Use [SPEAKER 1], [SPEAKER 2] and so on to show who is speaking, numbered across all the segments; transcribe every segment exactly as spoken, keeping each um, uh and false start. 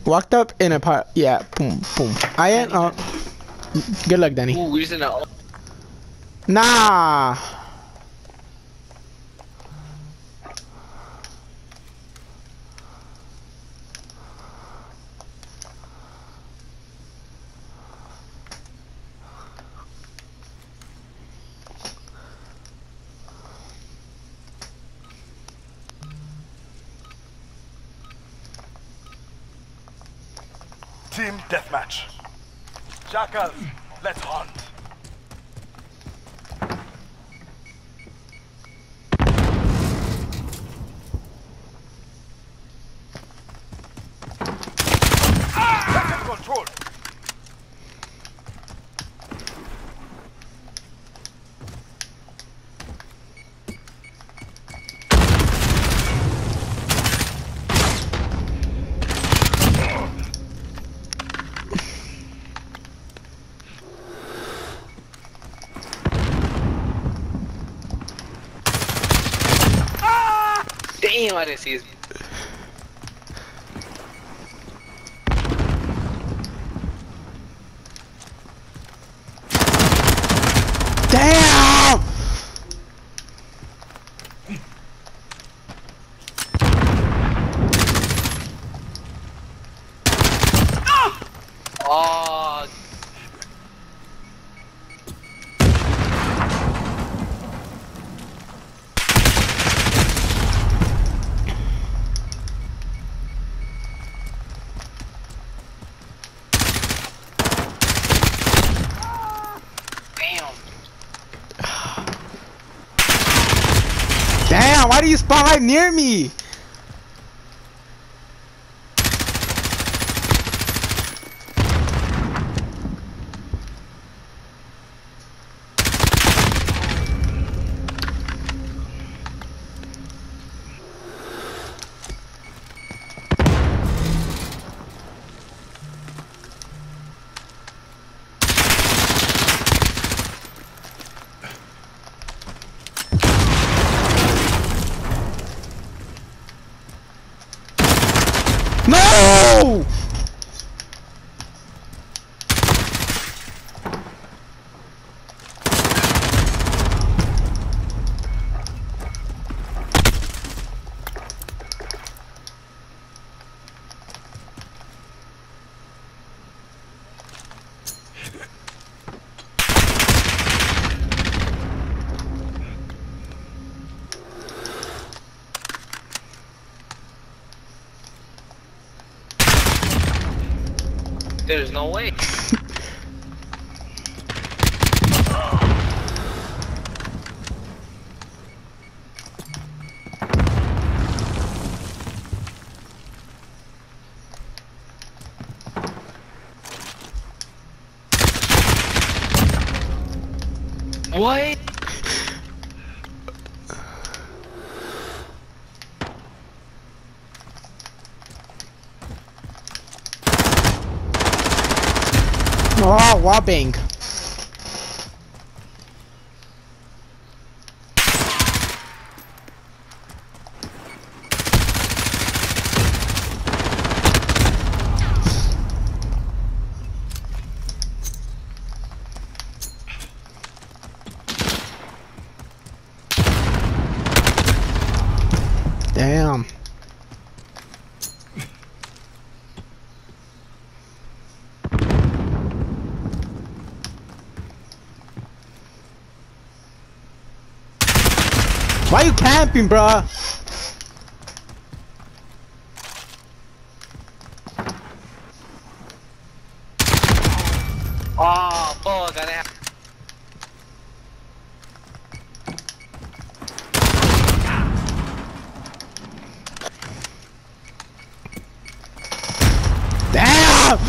[SPEAKER 1] Walked up in a part. Yeah, boom, boom. I am. Uh, good luck, Danny.
[SPEAKER 2] Ooh, we're using a.
[SPEAKER 1] Nah.
[SPEAKER 3] Team deathmatch. Jackals, let's hunt. Second control.
[SPEAKER 2] Damn, I didn't see his.
[SPEAKER 1] Damn!
[SPEAKER 2] Oh.
[SPEAKER 1] Damn, why do you spawn right near me? No!
[SPEAKER 2] There's no way. What?
[SPEAKER 1] Oh, whopping. Damn. Why you camping, bruh?
[SPEAKER 2] Oh, fuck, I didn't have.
[SPEAKER 1] Damn!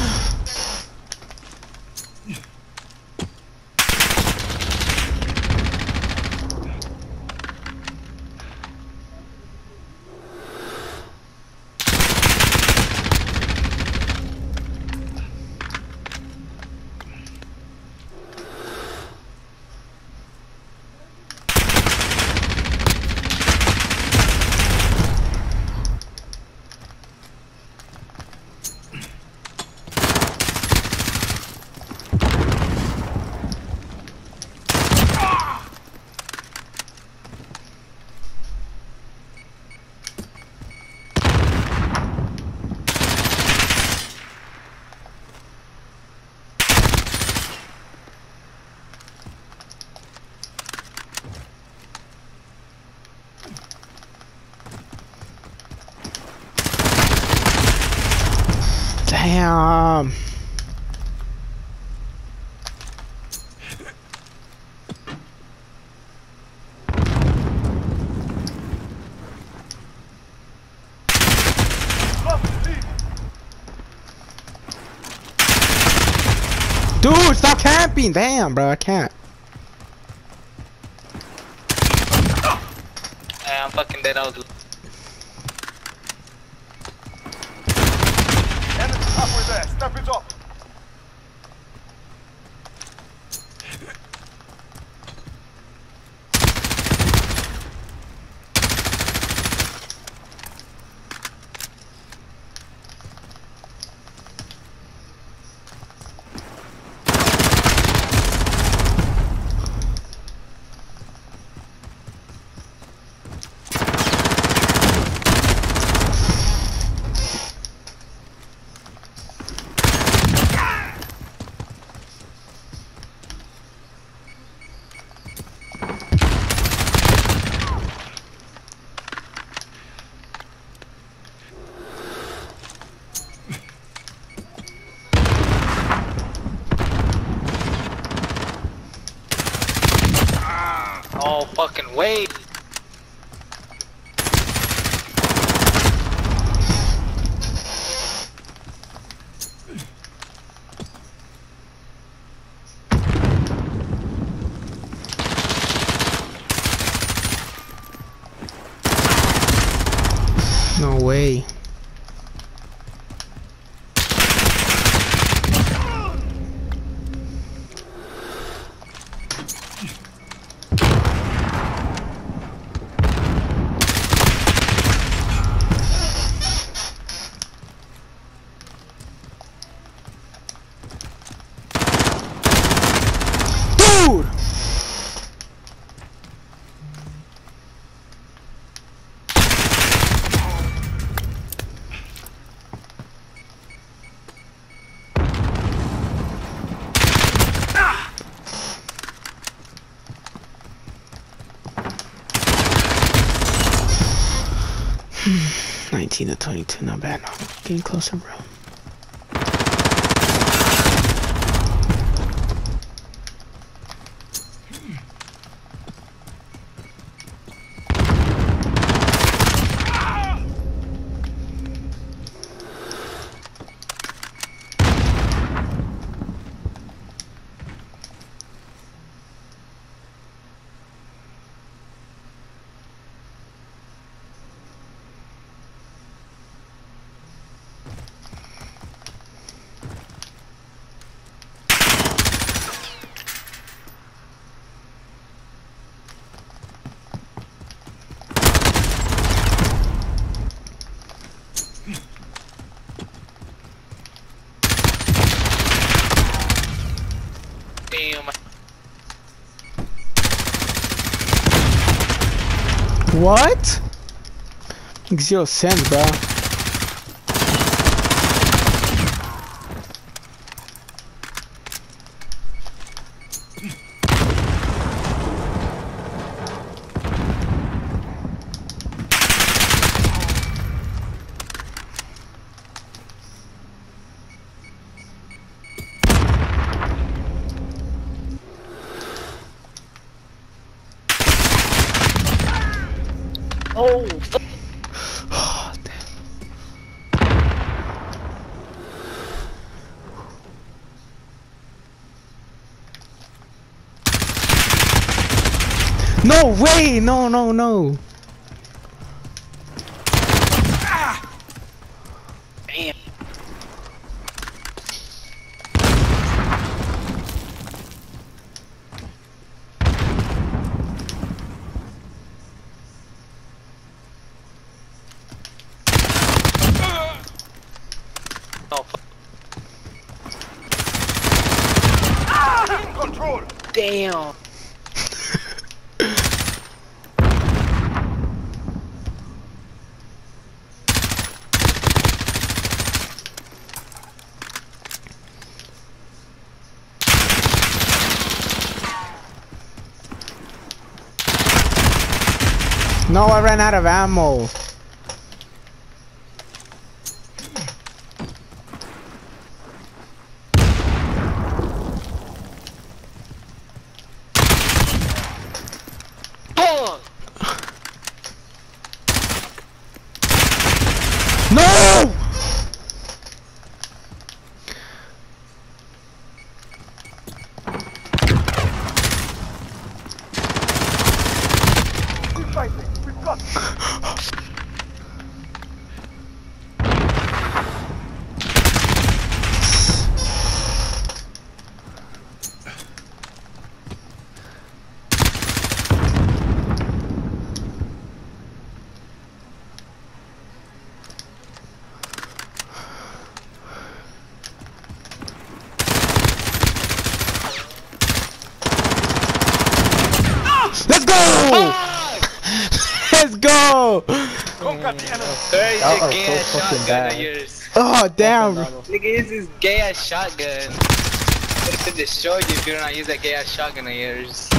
[SPEAKER 1] Damn. Dude, stop camping! Damn, bro, I can't.
[SPEAKER 2] Hey, I'm fucking dead out.
[SPEAKER 3] Enemy halfway there. Step it up.
[SPEAKER 2] Oh, fucking wait.
[SPEAKER 1] No way. Dude! nineteen to twenty-two, not bad. No. Getting closer, bro.
[SPEAKER 2] Damn.
[SPEAKER 1] What? Makes zero sense, bro.
[SPEAKER 2] Oh, fuck.
[SPEAKER 1] Oh, no way! No, no, no.
[SPEAKER 2] Damn. Oh, fuck.
[SPEAKER 3] Team control.
[SPEAKER 2] Damn.
[SPEAKER 1] No, I ran out of ammo.
[SPEAKER 3] Fighting. We've got you.
[SPEAKER 1] Let's go! Let's go!
[SPEAKER 3] Conquer the enemy.
[SPEAKER 2] Where is
[SPEAKER 4] Y'all
[SPEAKER 2] your
[SPEAKER 4] are
[SPEAKER 2] gay
[SPEAKER 4] so
[SPEAKER 2] ass
[SPEAKER 4] fucking
[SPEAKER 2] shotgun
[SPEAKER 4] bad.
[SPEAKER 2] of yours?
[SPEAKER 1] Oh damn!
[SPEAKER 2] Nigga, use this gay ass shotgun. It could destroy you if you do not use that gay ass shotgun of yours.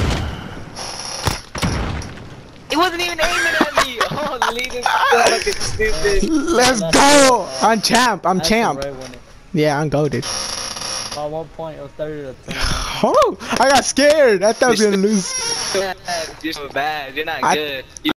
[SPEAKER 2] It wasn't even aiming at me! Holy, this is so fucking stupid.
[SPEAKER 1] Let's go! I'm champ. I'm
[SPEAKER 4] That's
[SPEAKER 1] champ.
[SPEAKER 4] the right one.
[SPEAKER 1] Yeah, I'm goated.
[SPEAKER 4] At one point, it was thirty to ten.
[SPEAKER 1] Oh, I got scared. I thought I was gonna lose.
[SPEAKER 2] You're so bad. You're so bad. You're not
[SPEAKER 1] I-
[SPEAKER 2] good. You